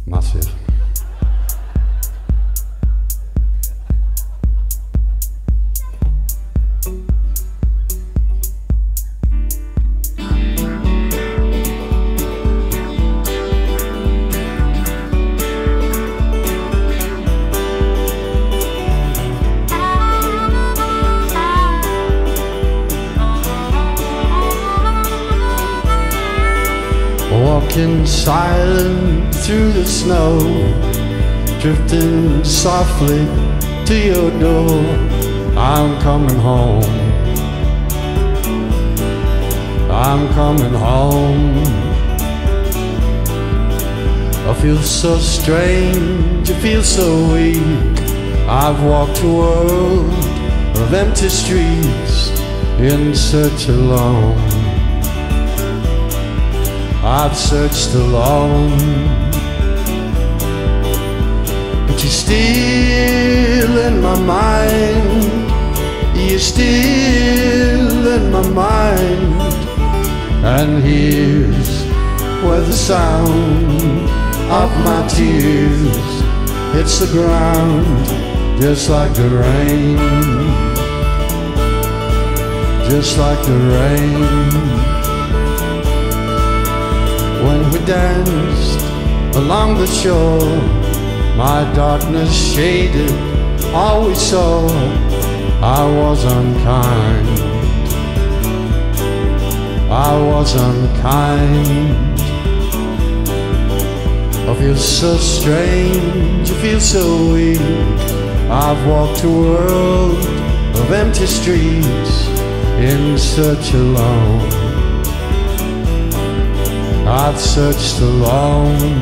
Massive. Walking silent through the snow, drifting softly to your door. I'm coming home, I'm coming home. I feel so strange, I feel so weak. I've walked a world of empty streets in search alone. I've searched alone, but you're still in my mind. You're still in my mind. And here's where the sound of my tears hits the ground, just like the rain, just like the rain. When we danced along the shore, my darkness shaded all we saw. I was unkind, I was unkind. I feel so strange, I feel so weak. I've walked a world of empty streets in search alone. I've searched alone,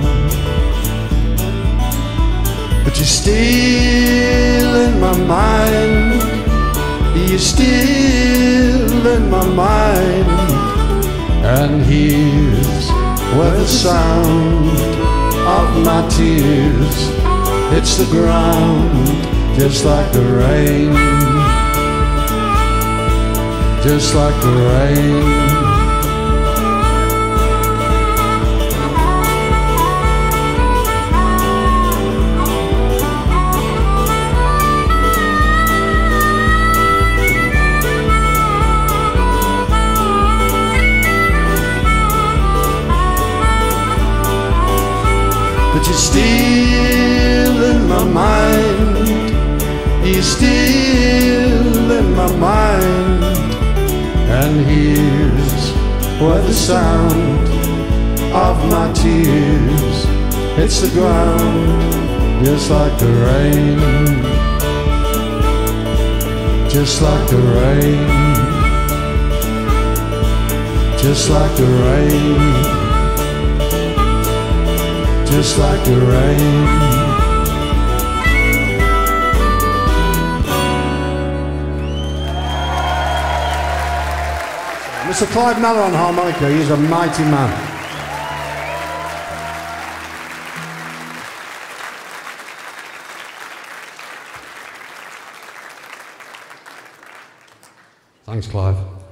but you're still in my mind. You're still in my mind. And here's where the sound of my tears hits the ground, just like the rain, just like the rain. But you're still in my mind. You're still in my mind. And here's where the sound of my tears hits the ground, just like the rain, just like the rain, just like the rain, just like the rain. Mr. Clive Mellor on harmonica, he's a mighty man. Thanks, Clive.